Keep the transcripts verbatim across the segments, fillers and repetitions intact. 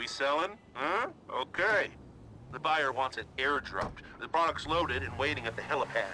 We selling? Huh? Okay. The buyer wants it airdropped. The product's loaded and waiting at the helipad.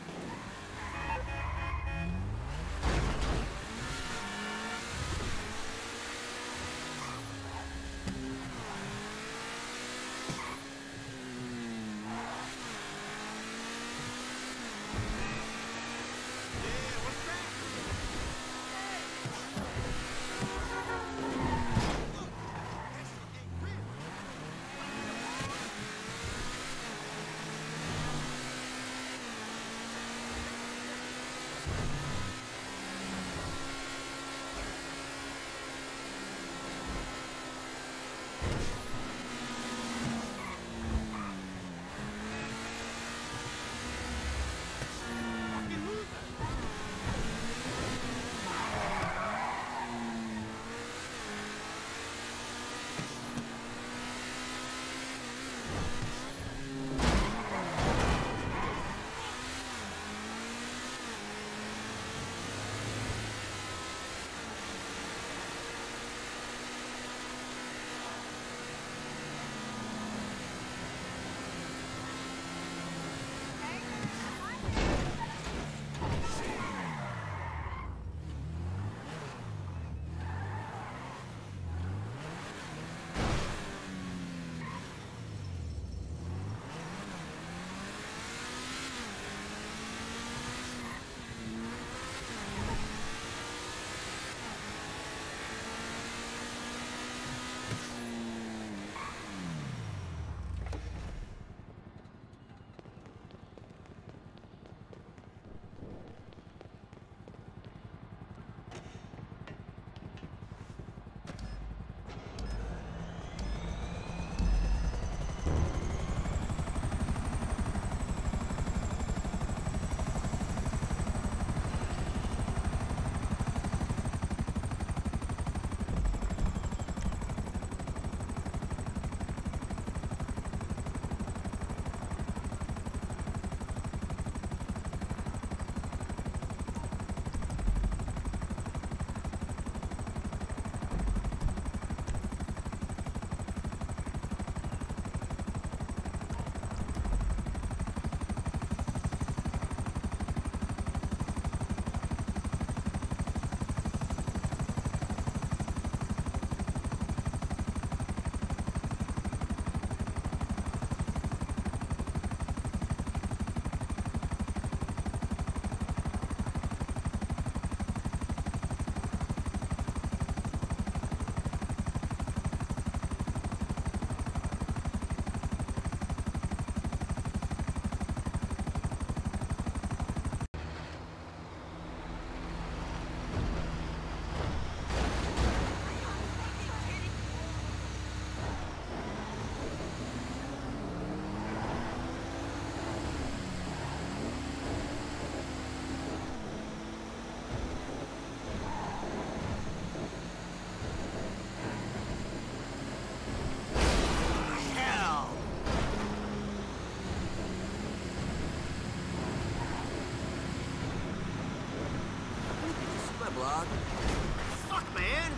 Blog. Fuck, man!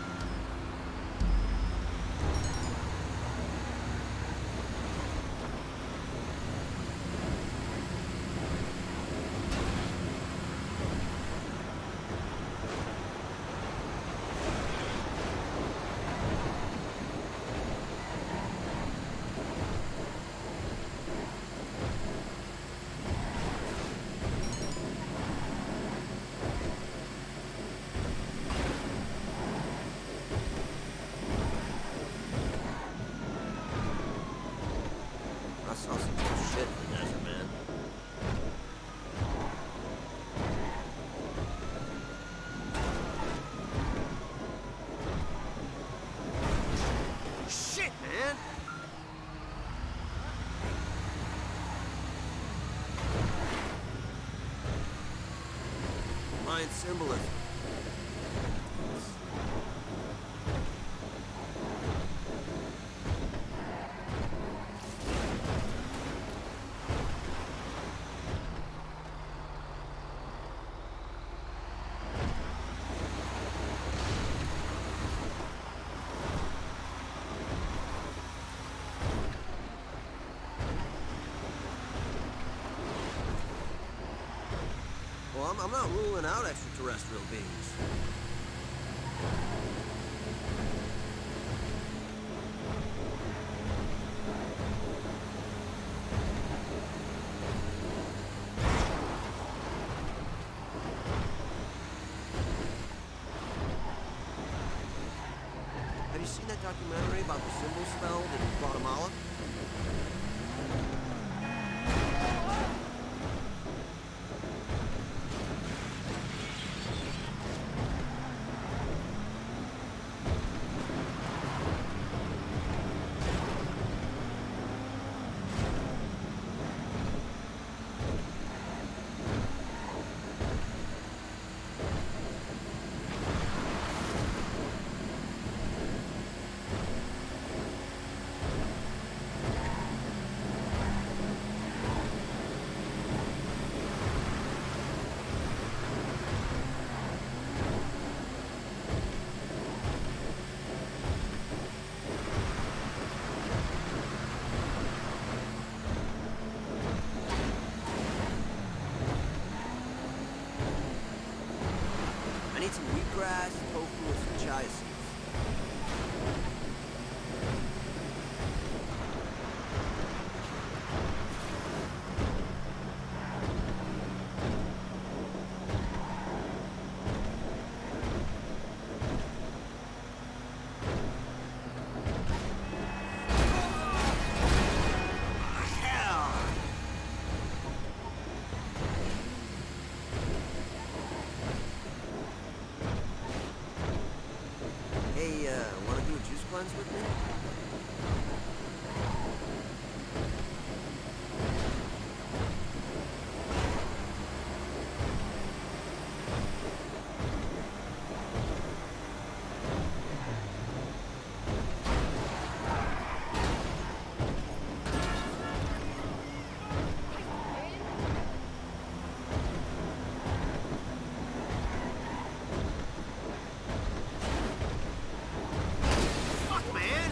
I saw some cool shit in the desert, man. Shit, man! Mayan symbolism. I'm, I'm not ruling out extraterrestrial beings. Have you seen that documentary about the symbol spell in Guatemala? I need some wheatgrass, tofu, and some chia seeds. Hey, uh, wanna do a juice cleanse with me? Fuck, man!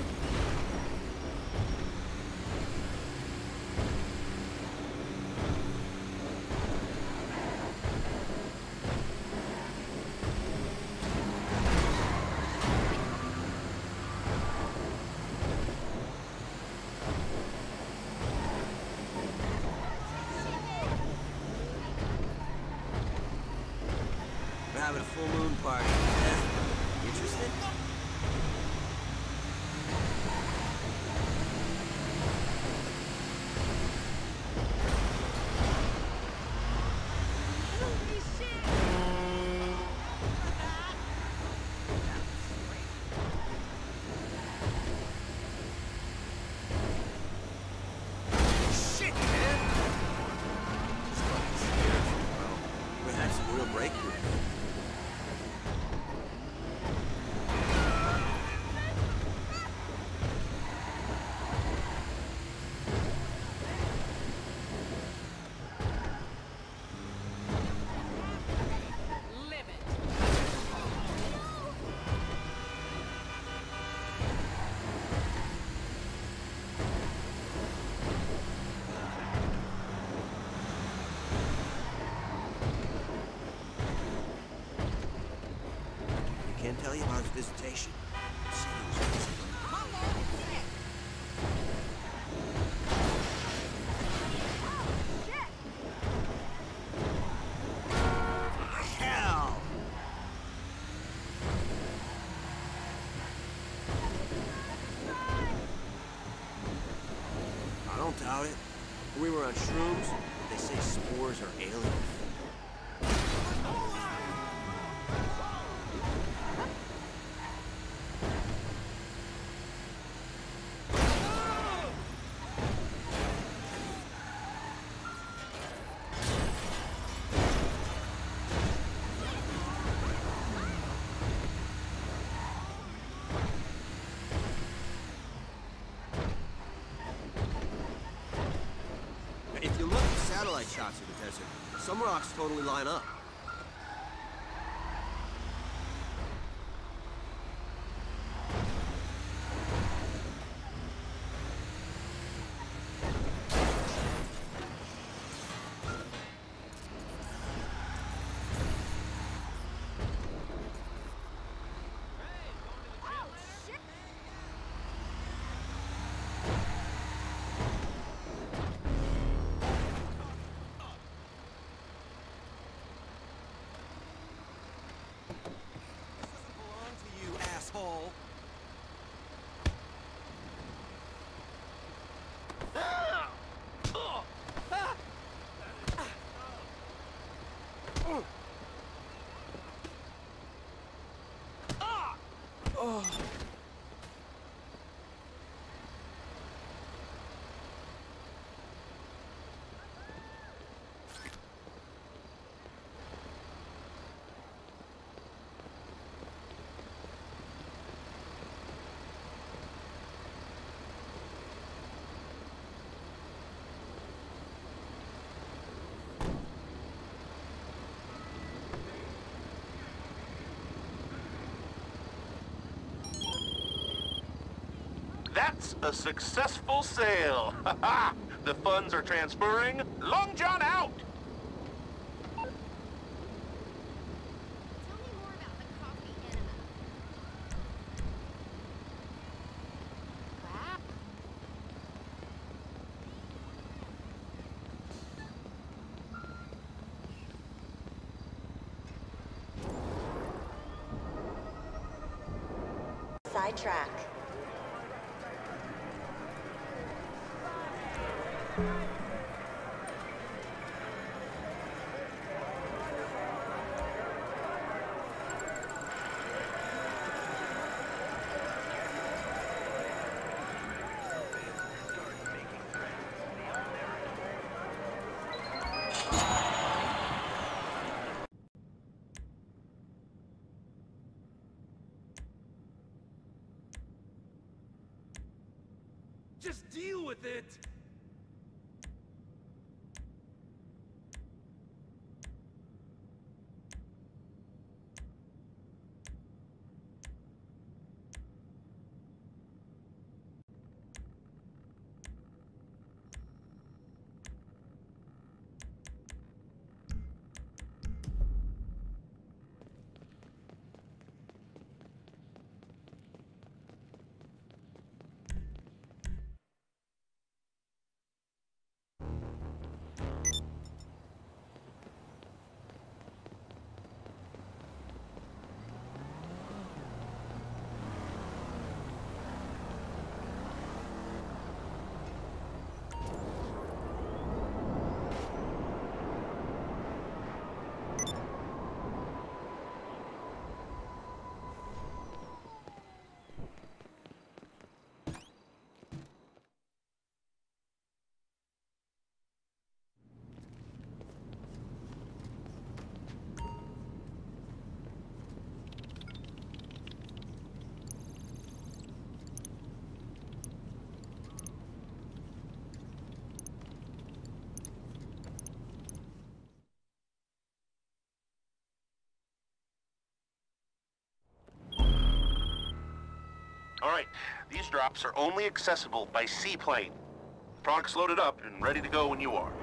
We're having a full moon party. Interested? Shit, man! This fucking scares me, bro. We had some real breakthroughs. Can't tell you about his visitation. Said he was busy. Hell! I don't doubt it. We were on shrooms, but they say spores are aliens. If you look at satellite shots of the desert, some rocks totally line up. That's a successful sale. Ha ha! The funds are transferring. Long John out! Tell me more about the coffee enema. Crap. Sidetrack. Just deal with it! All right, these drops are only accessible by seaplane. Products loaded up and ready to go when you are.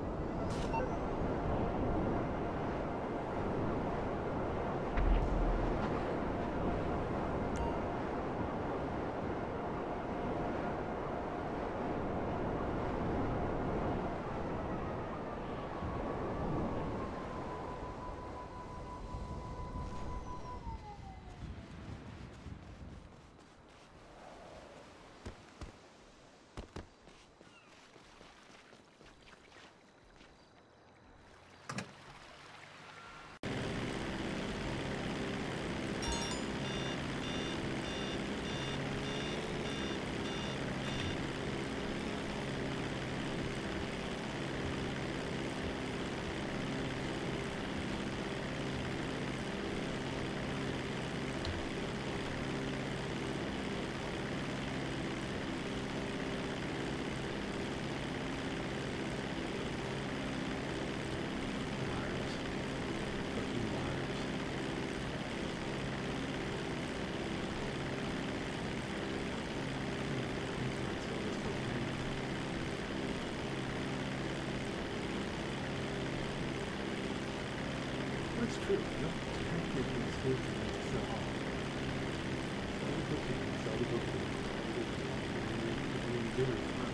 That's true. No, technically speaking, it's uh, all the bookings, all the bookings, all the bookings, really fun.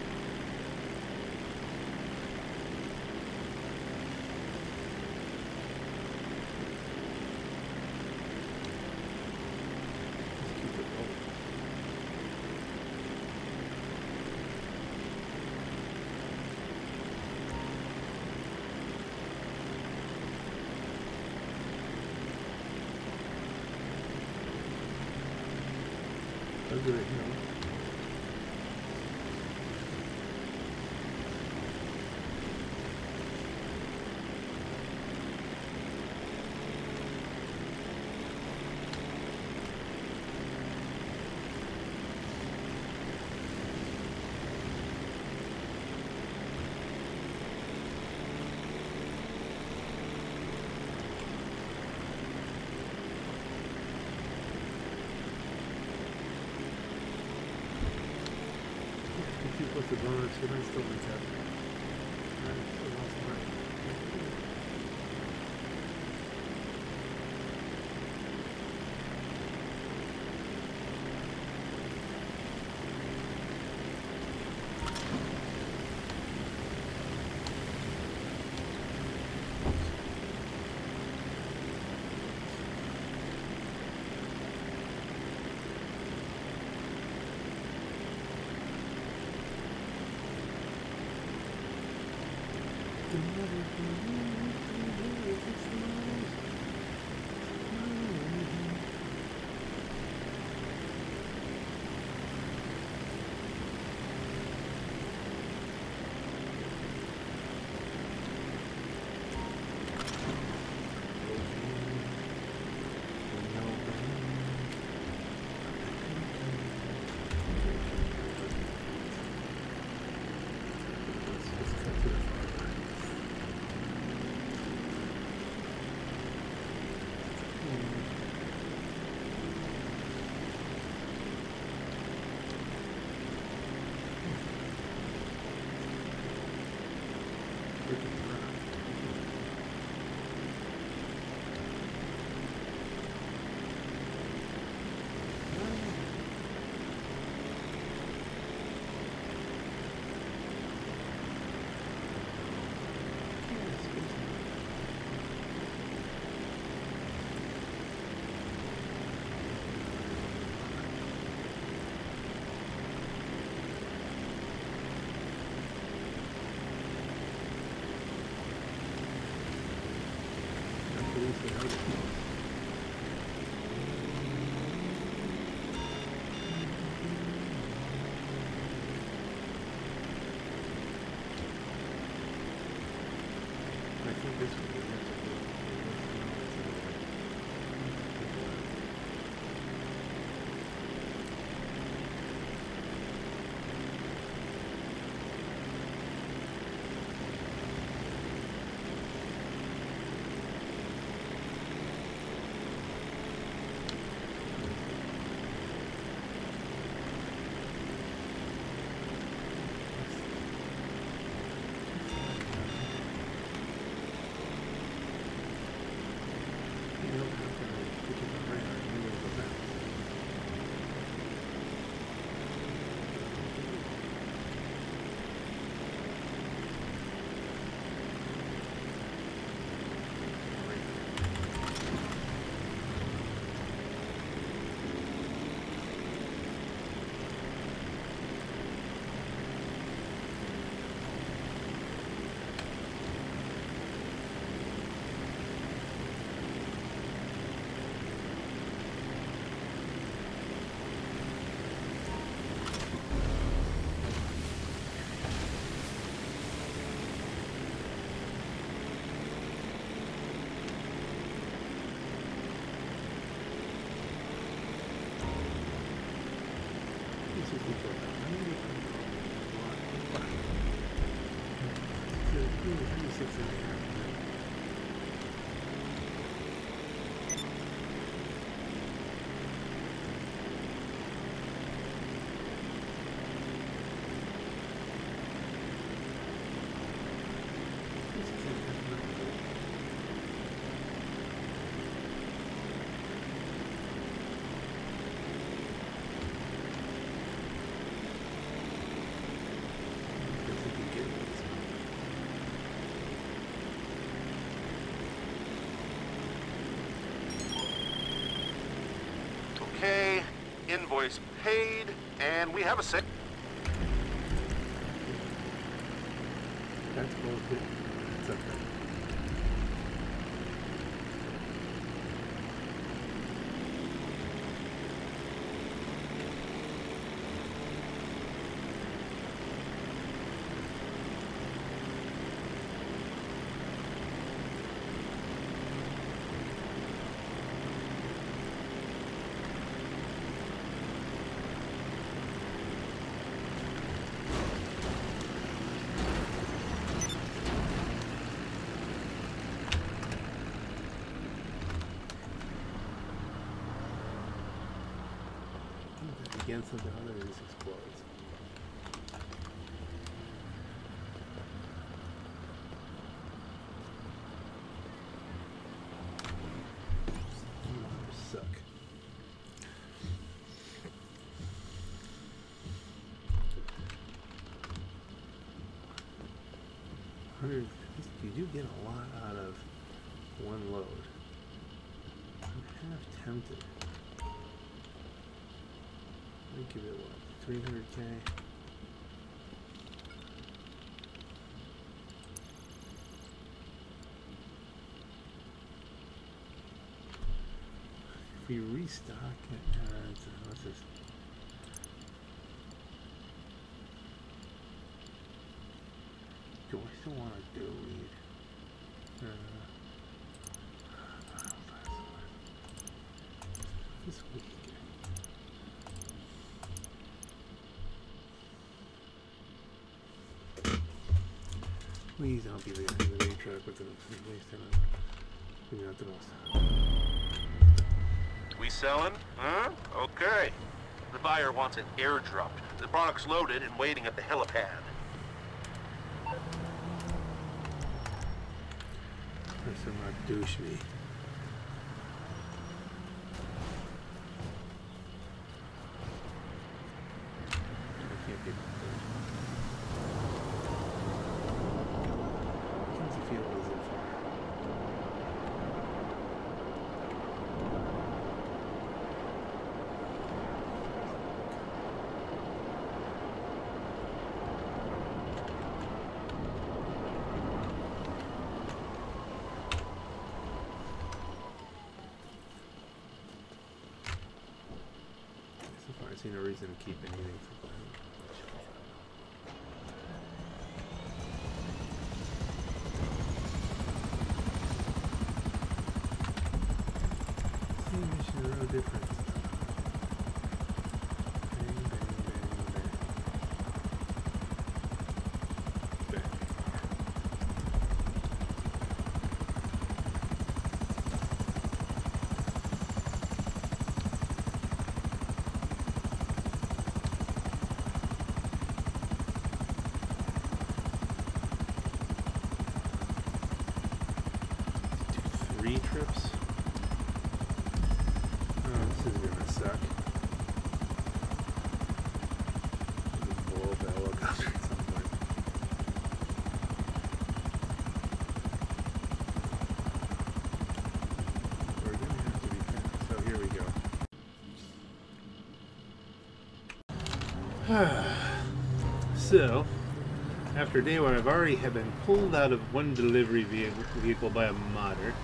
Just keep it rolling. Over it, you know. What's the bonus? Should I still recap? I still lost mine. Okay, invoice paid, and we have a six. That's bullshit. That's okay. Against the other is explodes. suck. Hundred. You do get a lot out of one load. I'm half tempted. I'd give it what, three hundred K? If we restock it, uh, let's just. Do I still want to do weed? Uh, this week. Please don't be the the main truck with the waste in it. Maybe not the most. We selling? Huh? Okay. The buyer wants it airdropped. The product's loaded and waiting at the helipad. Let's not douche me. I can't be good. How does it feel as if I see no reason to keep anything for Glenn. Same mission, no difference. Bang, bang, bang, bang. Bang. Three trips? Oh, this is gonna suck. We'll blow up the helicopter at some point. We're gonna have to be fast. So here we go. So, after day one, I've already have been pulled out of one delivery vehicle by a modder.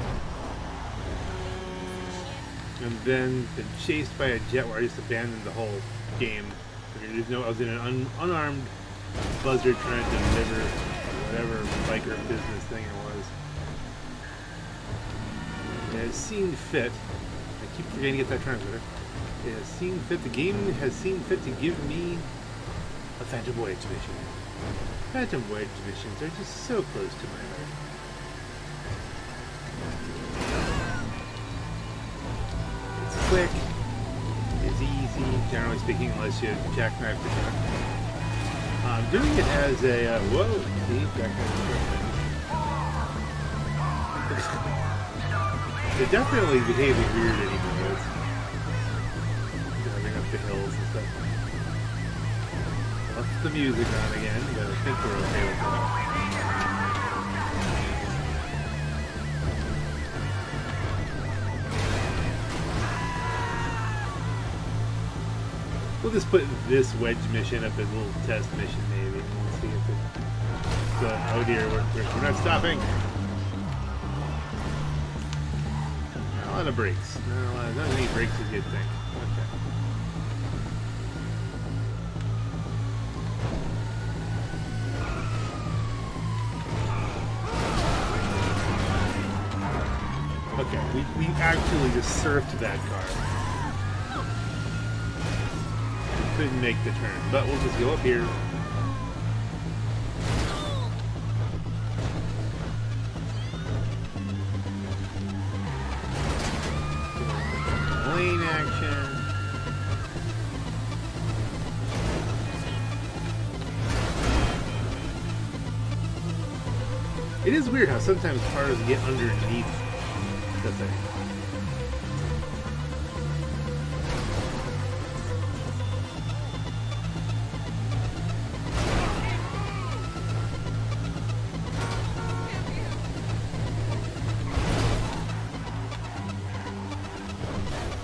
And then been chased by a jet where I just abandoned the whole game. There's no, I was in an un, unarmed buzzard trying to deliver whatever biker business thing it was. And it has seen fit, I keep forgetting to get that transmitter. It has seen fit, the game has seen fit to give me a Phantom Voyage mission. Phantom Voyage missions are just so close to my heart. Quick, it's easy, generally speaking, unless you jackknife the truck. I'm doing it as a, uh, whoa, see, jackknife the truck. They're definitely behaving weird anymore. Driving up the hills and stuff. Left the music on again, but I think we're okay with that. We'll just put this wedge mission up as a little test mission, maybe. We'll see if it. Uh, oh dear, we're, we're, we're not stopping. Not a lot of brakes. Not a lot. Not as many brakes as you'd think. Okay. Okay, we, we actually just surfed that car. Couldn't make the turn, but we'll just go up here. Lane action. It is weird how sometimes cars get underneath the thing.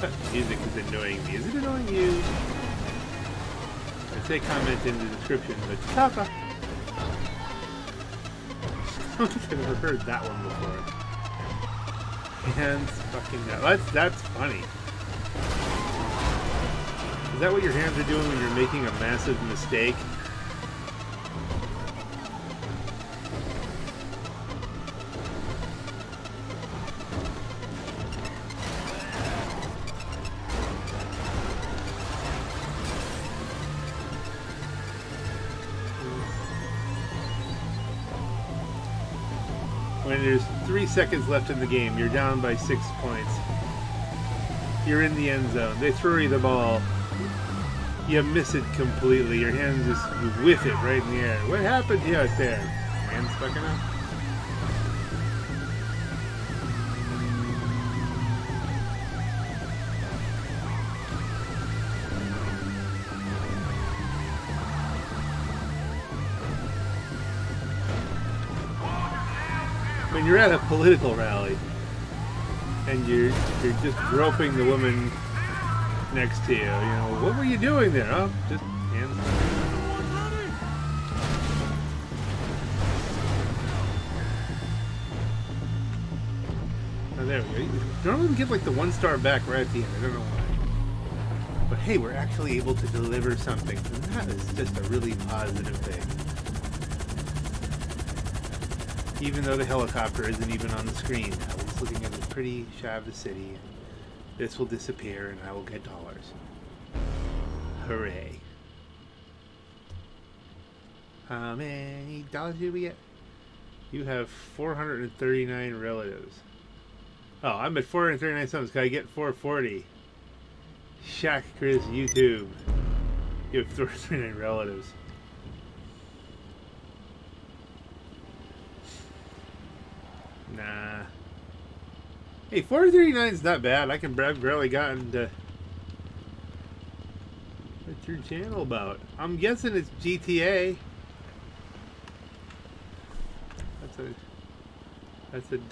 Music is annoying me. Is it annoying you? I'd say comment in the description, but Papa. I don't think I've ever heard that one before. Hands fucking that. That's that's funny. Is that what your hands are doing when you're making a massive mistake? When there's three seconds left in the game, you're down by six points. You're in the end zone. They throw you the ball. You miss it completely. Your hands just, you whiff it right in the air. What happened to you out there? Hands fucking up. When you're at a political rally and you're you're just groping the woman next to you, you know, what were you doing there? Oh, just hands. Oh, there we go. Normally we get like the one star back right at the end. I don't know why. But hey, we're actually able to deliver something. And that is just a really positive thing. Even though the helicopter isn't even on the screen, I was looking at the pretty shot of the city, and this will disappear and I will get dollars. Hooray. How many dollars did we get? You have four hundred thirty-nine relatives. Oh, I'm at four hundred thirty-nine subs. Can I get four forty? Shaq Chris YouTube. You have four hundred thirty-nine relatives. Nah. Hey, four thirty-nine is not bad. I can I've barely gotten to. What's your channel about? I'm guessing it's G T A. That's a. That's a.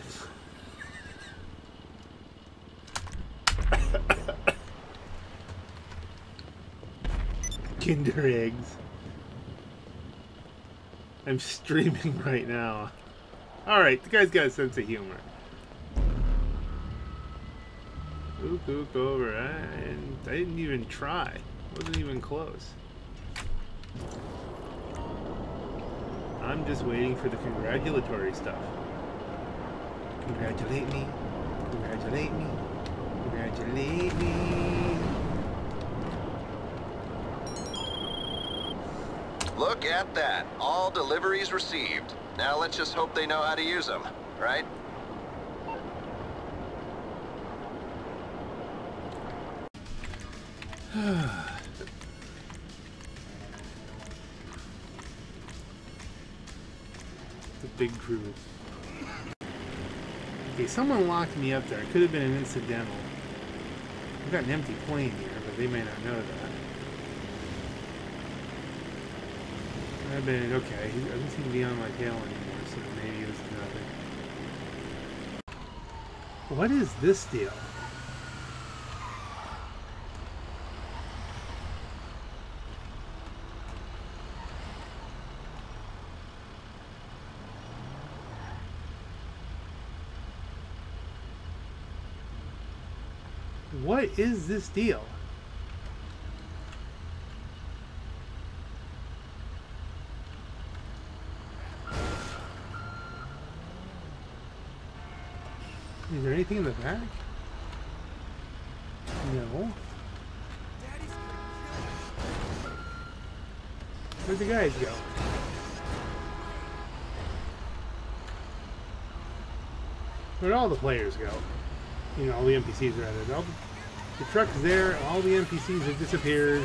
Kinder eggs. I'm streaming right now. Alright, the guy's got a sense of humor. Ook, ook over. I, I didn't even try. Wasn't even close. I'm just waiting for the congratulatory stuff. Congratulate me. Congratulate me. Congratulate me. Look at that. All deliveries received. Now let's just hope they know how to use them, right? The big crew. Okay, someone locked me up there. It could have been an incidental. I've got an empty plane here, but they may not know that. I've been okay. He doesn't seem to be on my tail anymore, so maybe it was nothing. What is this deal? What is this deal? Is there anything in the back? No. Where'd the guys go? Where'd all the players go? You know, all the N P Cs are at it. All the, the truck's there, all the N P Cs have disappeared.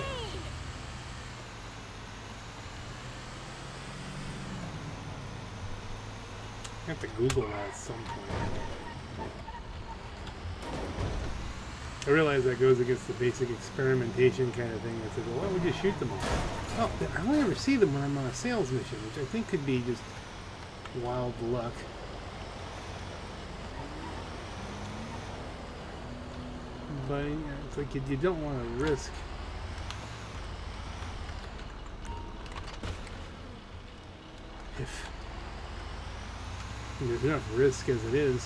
I have to Google that at some point. I realize that goes against the basic experimentation kind of thing. It's like, well, why would you shoot them all? Oh, I only ever see them when I'm on a sales mission, which I think could be just wild luck. But yeah, It's like you, you don't want to risk. If there's enough risk as it is.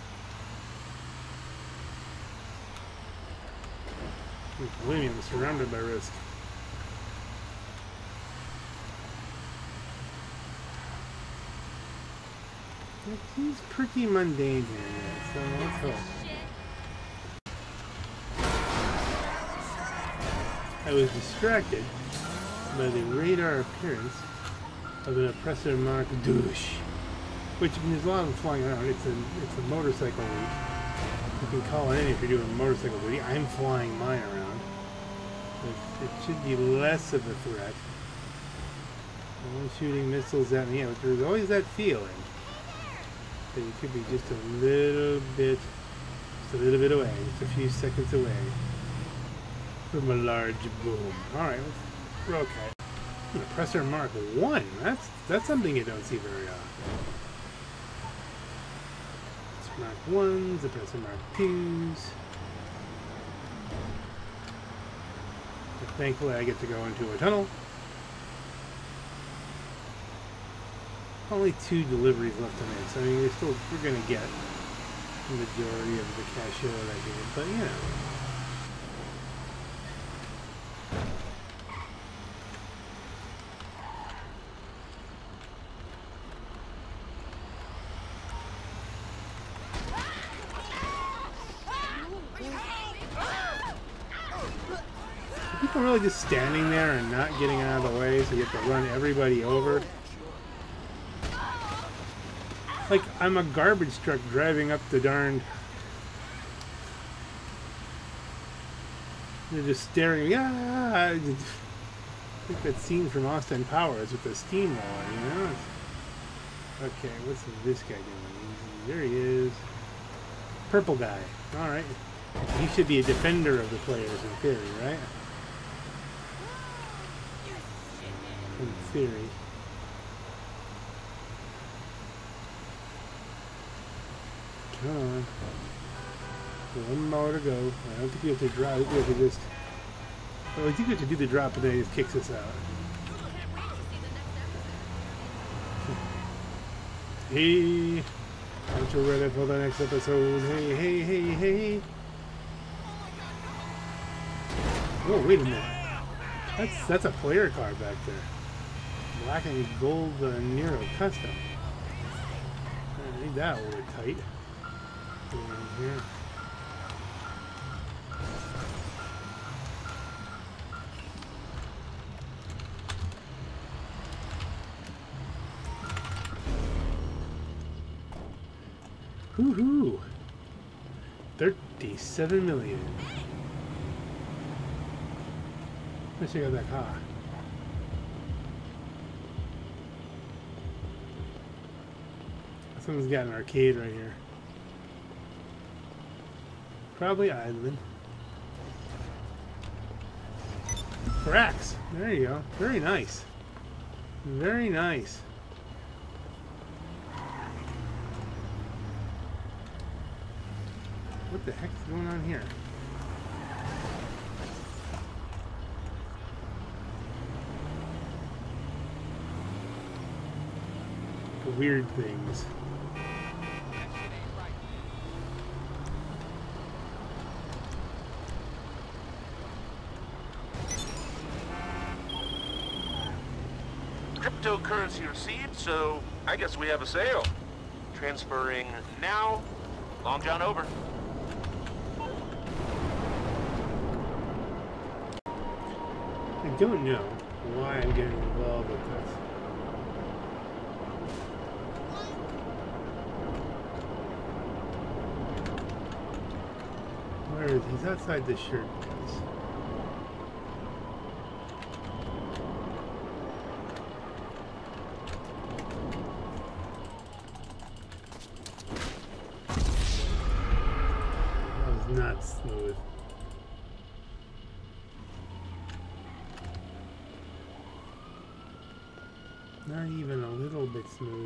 Believe me, I'm surrounded by risk. It seems pretty mundane here yet, so let's hope. I was distracted by the radar appearance of an oppressor marked douche, which there's a lot of them flying around. It's a it's a motorcycle route. You can call it in if you're doing motorcycle duty. I'm flying mine around. It, it should be less of a threat. No one's shooting missiles at me, but there's always that feeling that you could be just a little bit, just a little bit away, just a few seconds away from a large boom. All right, let's, we're okay. Oppressor Mark One. That's that's something you don't see very often. It's Mark Ones, Oppressor Mark Twos. But thankfully, I get to go into a tunnel. Only two deliveries left to make, so I mean, we're still we're gonna get the majority of the cash that I did, but you know. People really just standing there and not getting out of the way, so you have to run everybody over. Like, I'm a garbage truck driving up the darned... They're just staring. Yeah, I think that scene from Austin Powers with the steamroller, you know? Okay, what's this guy doing? There he is. Purple guy. Alright. He should be a defender of the players in theory, right? In theory. Come on. One more to go. I don't think we have to drop. I think we have to just... Well, I think we have to do the drop and then it just kicks us out. Hey! Aren't you ready for the next episode? Hey, hey, hey, hey! Oh, wait a minute. That's that's a player car back there. Black and gold uh, Nero Custom. I think that will be tight. Here. Woohoo! Thirty-seven million. Let's check out that car. Someone's got an arcade right here. Probably idling. Brax. There you go. Very nice. Very nice. What the heck is going on here? Weird things. Cryptocurrency received, so I guess we have a sale. Transferring now. Long John over. I don't know why I'm getting involved with this. Where is he? He's outside the shirt place. That was not smooth. Not even a little bit smooth.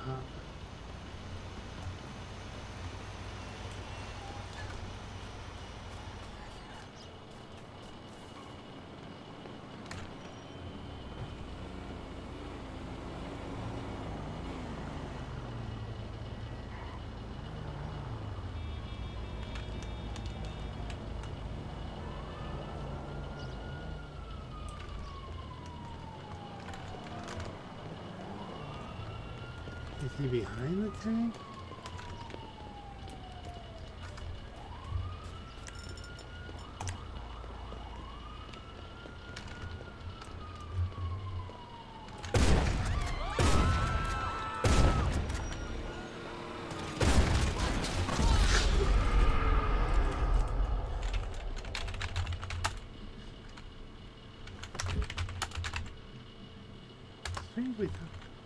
top. Is he behind the tank? Strangely tough.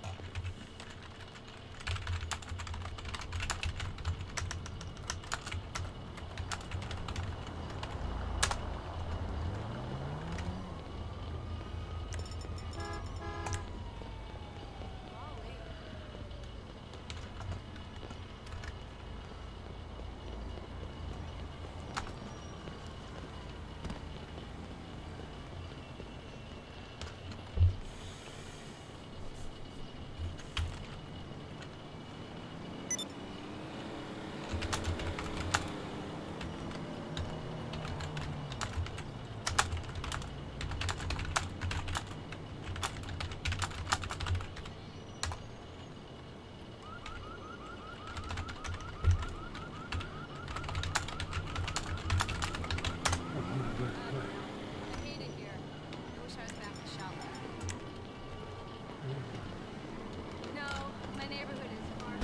I hate it here. I wish I was back in Charlotte. No, my neighborhood is far.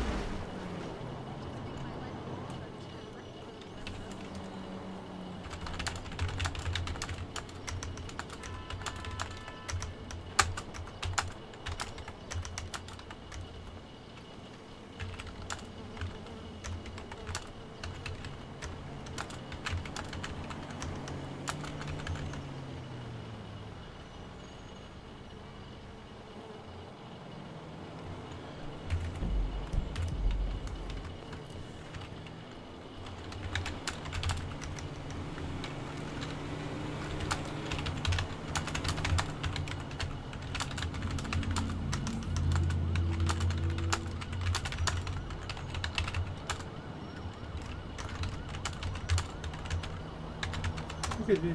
Good visual.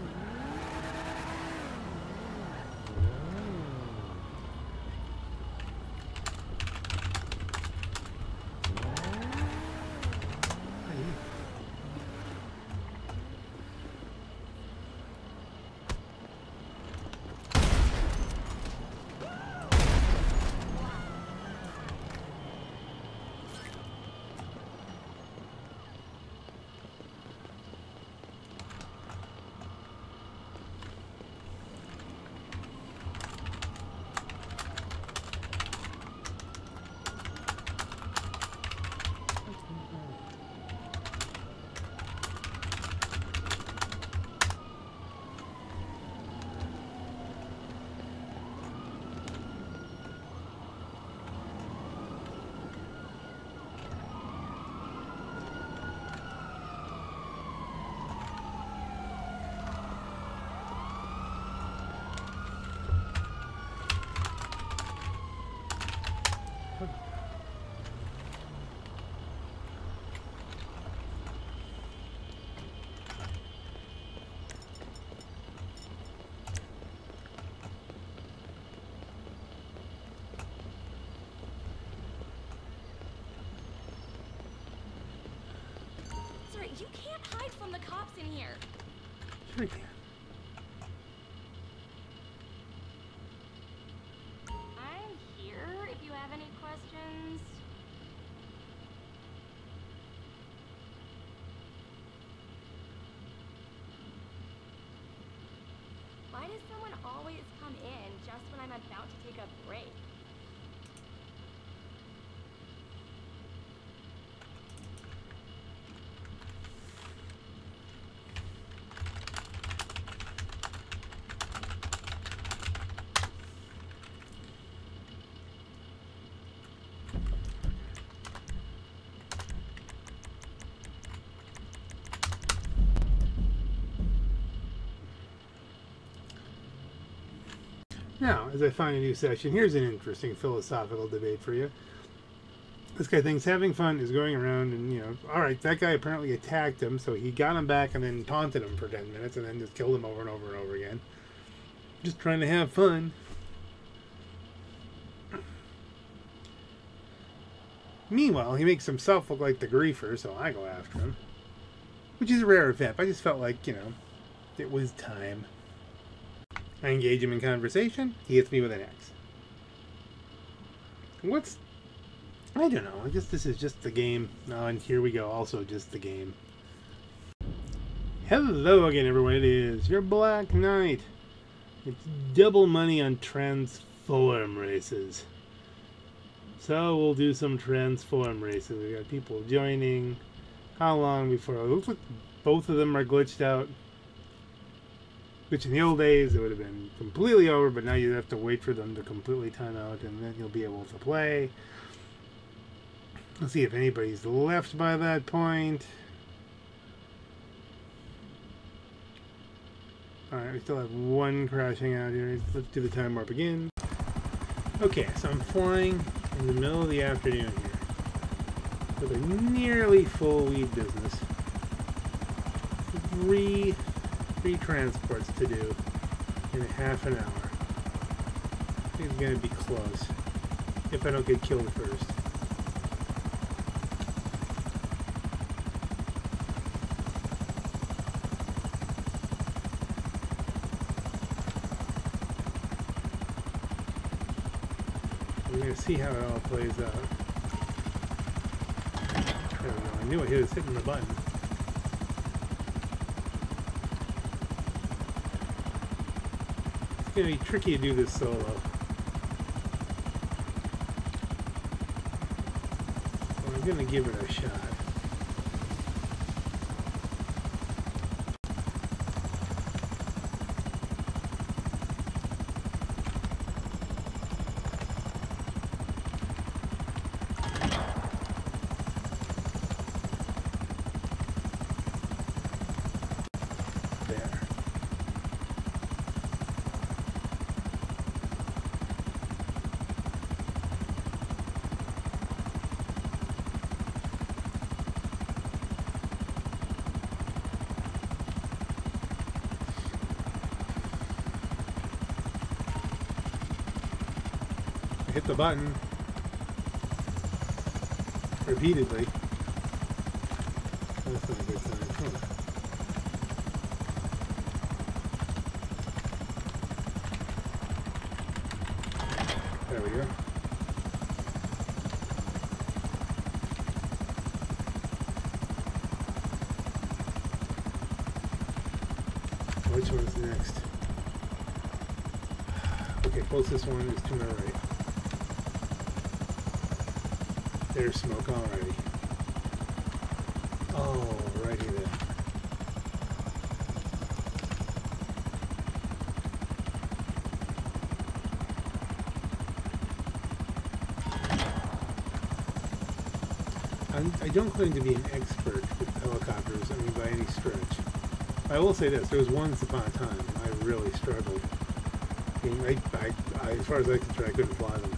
Sir, you can't hide from the cops in here. Sure can. I'm here if you have any questions. Why does someone always come in just when I'm about to take a break? Now, as I find a new session, here's an interesting philosophical debate for you. This guy thinks having fun is going around and, you know, alright, that guy apparently attacked him, so he got him back and then taunted him for ten minutes and then just killed him over and over and over again. Just trying to have fun. Meanwhile, he makes himself look like the griefer, so I go after him. Which is a rare event, but I just felt like, you know, it was time. I engage him in conversation, he hits me with an axe. What's... I don't know, I guess this is just the game. Oh, and here we go, also just the game. Hello again, everyone, it is your Black Knight. It's double money on transform races. So we'll do some transform races. We got people joining. How long before? It looks like both of them are glitched out. Which in the old days it would have been completely over, but now you have to wait for them to completely time out and then you'll be able to play. Let's see if anybody's left by that point. Alright, we still have one crashing out here. Let's do the time warp again. Okay, so I'm flying in the middle of the afternoon here with a nearly full weed business. Three, three transports to do in half an hour. I think it's going to be close if I don't get killed first. We're going to see how it all plays out. I don't know. I knew I was hitting the button. It's going to be tricky to do this solo. Well, I'm going to give it a shot. Hit the button repeatedly. That's not a good sign. Huh. There we go. Which one's next? Okay, closest one is to my right. There's smoke already. Oh, righty there. I'm, I don't claim to be an expert with helicopters, I mean by any stretch. I will say this, there was once upon a time I really struggled. I mean, I, I, I, as far as I could try, I couldn't fly them.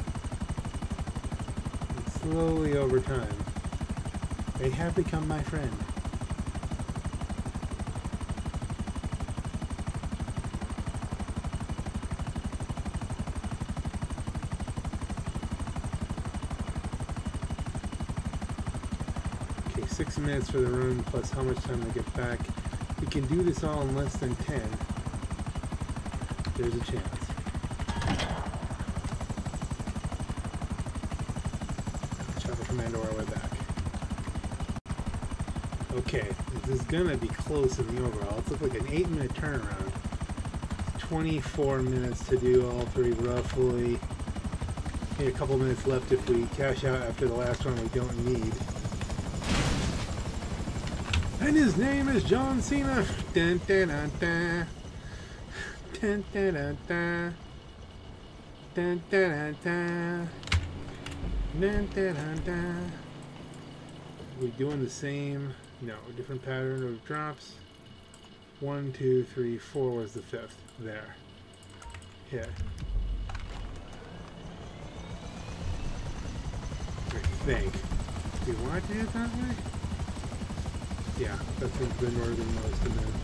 Slowly over time, they have become my friend. Okay, six minutes for the run plus how much time to get back. We can do this all in less than ten. There's a chance. Commando our way back. Okay, this is gonna be close in the overall. It's like an eight minute turnaround. twenty-four minutes to do all three roughly. Maybe a couple minutes left if we cash out after the last one we don't need. And his name is John Cena. Dun, dun, dun, dun. Dun, dun, dun, dun. Dun, dun, dun, dun. Dun, dun, dun, dun. Are we doing the same? No, different pattern of drops. One, two, three, four was the fifth. There. hit. I think. Do you want to do it that way? Yeah, that seems to be northernmost and then.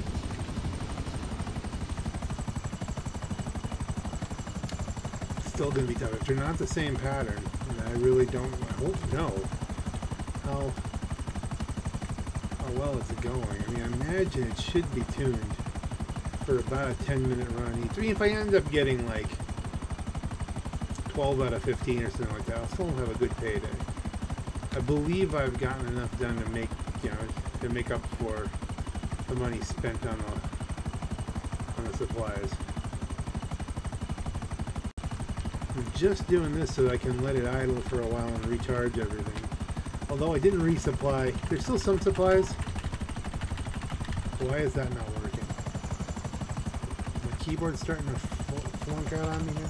Still gonna be tough. If they're not the same pattern, and I really don't I hope know how how well is it going. I mean, I imagine it should be tuned for about a ten minute run each. I mean, if I end up getting like twelve out of fifteen or something like that, I'll still have a good payday. I believe I've gotten enough done to make, you know, to make up for the money spent on the on the supplies. I'm just doing this so that I can let it idle for a while and recharge everything. Although I didn't resupply, there's still some supplies. Why is that not working? My keyboard's starting to flunk out on me here.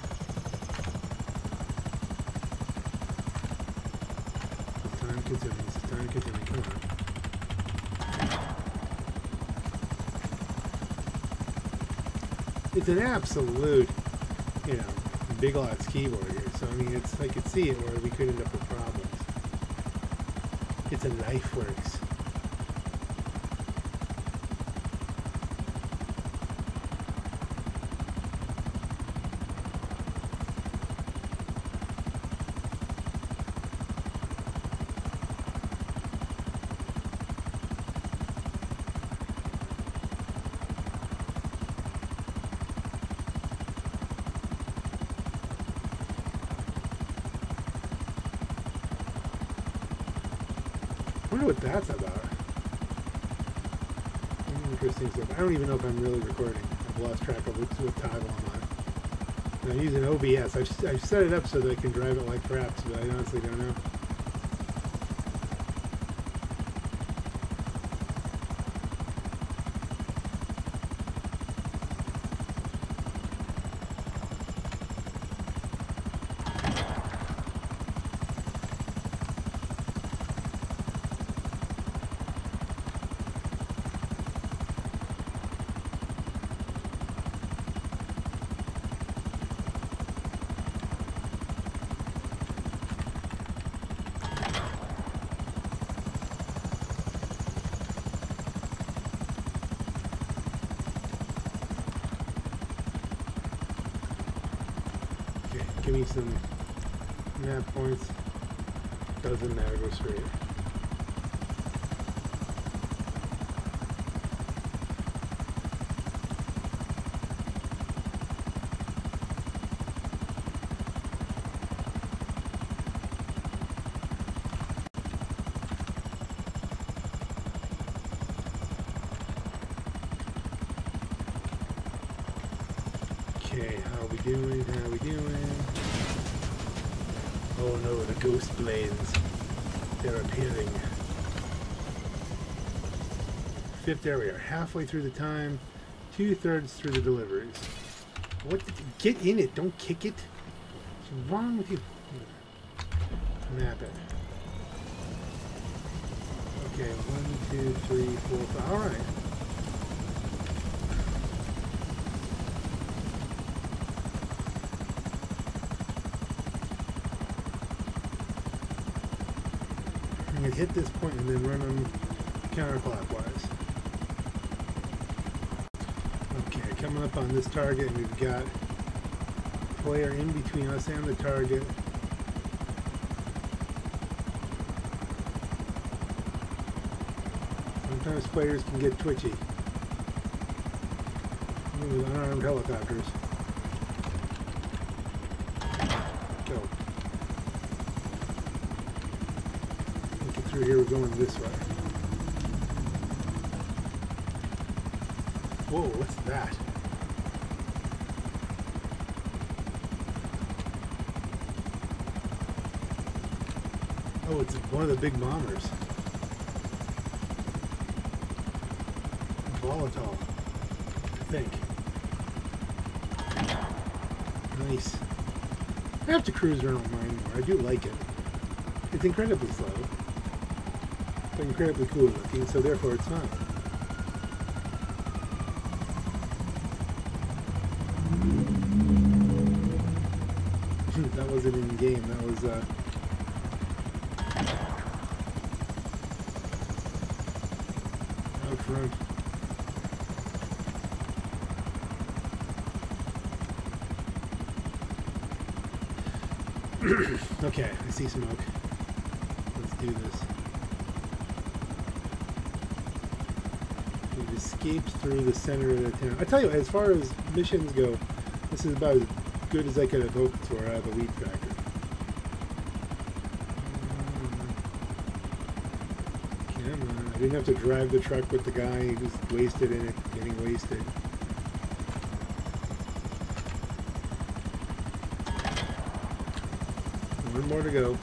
It's time consuming, it's time consuming, come on. It's an absolute, you know, Big Lots keyboard here, so I mean, it's I could see it where we could end up with problems. It's a LifeWorks. I wonder what that's about. Interesting stuff. I don't even know if I'm really recording. I've lost track of what, what toggle I'm on. And I'm using O B S. I've, I've set it up so that I can drive it like fraps, but I honestly don't know. Give me some map points. Doesn't matter, go straight. Okay, how are we doing? How are we doing? Oh no, the ghost blades. They're appearing. Fifth, there we are. Halfway through the time. Two-thirds through the deliveries. What? Did you, get in it. Don't kick it. What's wrong with you? Map it. Okay, one, two, three, four, five. All right. Hit this point and then run them counterclockwise. Okay, coming up on this target, and we've got a player in between us and the target. Sometimes players can get twitchy. With unarmed helicopters. Go. Here we're going this way. Whoa, what's that? Oh, it's one of the big bombers. Volatile, I think. Nice. I have to cruise around mine more. I do like it. It's incredibly slow. Incredibly cool looking, so therefore it's fun. wasn't in game. That was uh. Out front. Okay, I see smoke. Let's do this. We've escaped through the center of the town. I tell you, as far as missions go, this is about as good as I could have hoped for out of the wheat factory. Come on. I didn't have to drive the truck with the guy who's wasted in it, getting wasted. One more to go.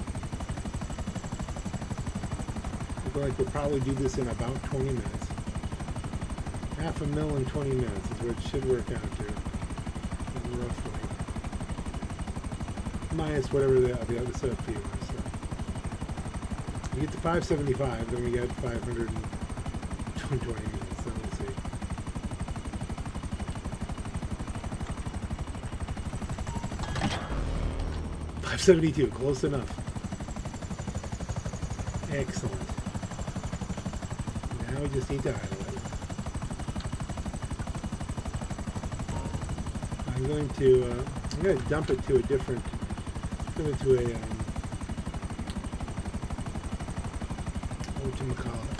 I feel like we'll probably do this in about twenty minutes. Half a mil in twenty minutes is what it should work out to. Roughly. Minus whatever the, the other setup fee was. So. We get to five seventy-five, then we get five hundred twenty minutes. So we'll see. five seventy-two, close enough. Excellent. Now we just need to idle it. I'm going to uh, I'm going to dump it to a different, dump it to a um, whatchamacallit.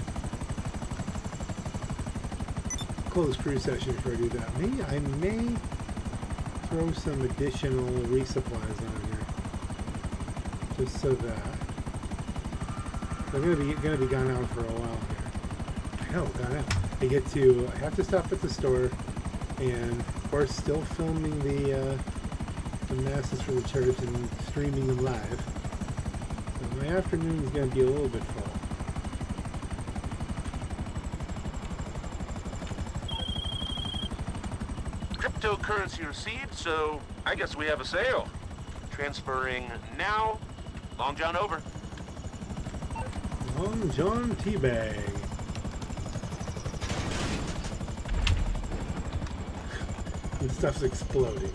Close crew session before I do that. Maybe I may throw some additional resupplies on here. Just so that they're gonna be gonna be gone out for a while here. I know, gone out. I get to I have to stop at the store, and of course still filming the uh, the masses for the church and streaming them live. So my afternoon is gonna be a little bit full. Cryptocurrency received, so I guess we have a sale. Transferring now. Long John over. Long John Teabag. This stuff's exploding.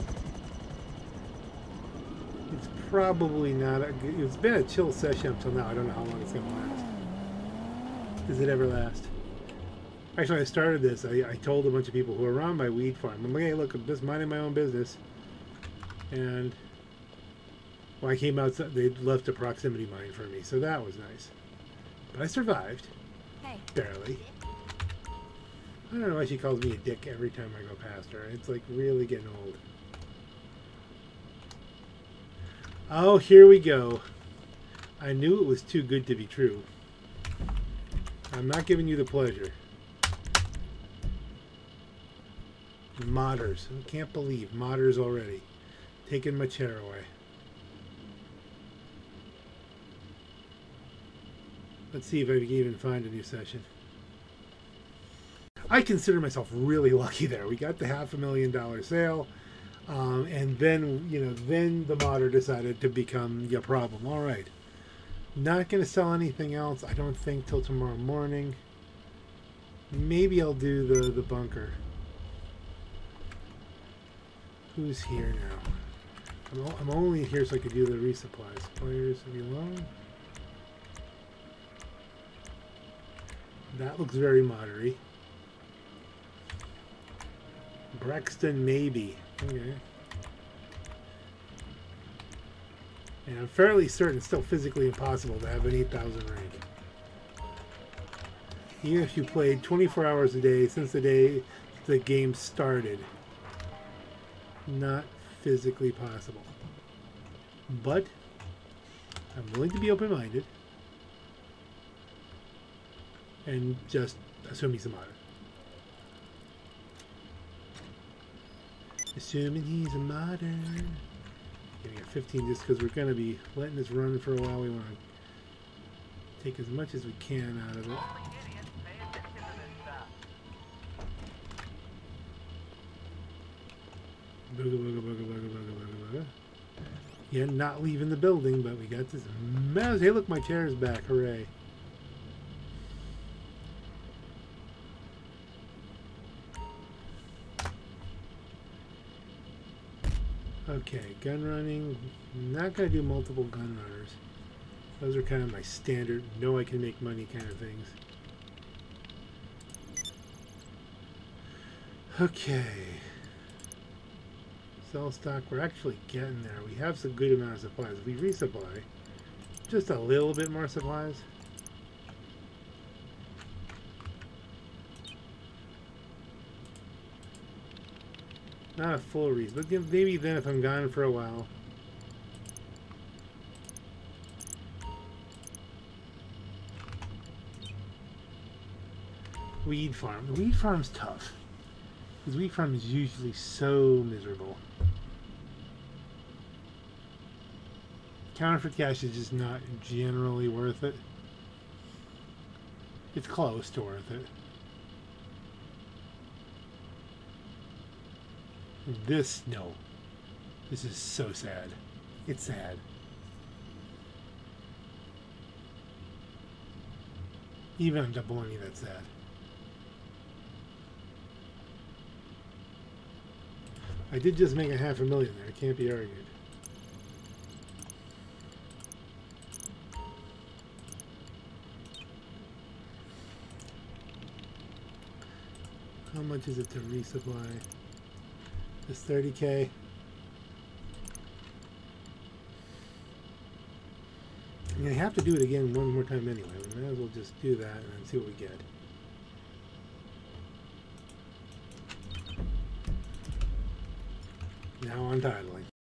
It's probably not a good, it's been a chill session up till now. I don't know how long it's going to last. Does it ever last? Actually, I started this. I, I told a bunch of people who are around my weed farm. I'm like, hey, look, I'm just minding my own business. And when I came out, they left a proximity mine for me, so that was nice. But I survived. Hey. Barely. I don't know why she calls me a dick every time I go past her. It's like really getting old. Oh, here we go. I knew it was too good to be true. I'm not giving you the pleasure. Modders. I can't believe modders already. Taking my chair away. Let's see if I can even find a new session. I consider myself really lucky there. We got the half a million dollar sale, um, and then, you know, then the modder decided to become your problem. All right. Not going to sell anything else, I don't think, till tomorrow morning. Maybe I'll do the, the bunker. Who's here now? I'm, I'm only here so I could do the resupplies. Players below. That looks very moderate. Brexton, maybe. Okay. And I'm fairly certain it's still physically impossible to have an eight thousand rank. Even if you played twenty-four hours a day since the day the game started. Not physically possible. But I'm willing to be open-minded. And just assume he's a modder. Assuming he's a modder. Getting a fifteen just because we're going to be letting this run for a while. We want to take as much as we can out of it. Booga, booga, booga, booga, booga, booga, booga. Yeah, not leaving the building, but we got this. Hey, look, my chair's back. Hooray. Okay, gun running. Not gonna do multiple gun runners. Those are kind of my standard, know I can make money kind of things. Okay. Sell stock, we're actually getting there. We have some good amount of supplies. We resupply. Just a little bit more supplies. Not a full reason, but maybe then if I'm gone for a while. Weed farm. The weed farm's tough. Because weed farm is usually so miserable. Counterfeit cash is just not generally worth it. It's close to worth it. This, no. This is so sad. It's sad. Even on double money, that's sad. I did just make a half a million there. It can't be argued. How much is it to resupply? It's thirty K. I'm going to have to do it again one more time anyway. We might as well just do that and then see what we get. Now on titling.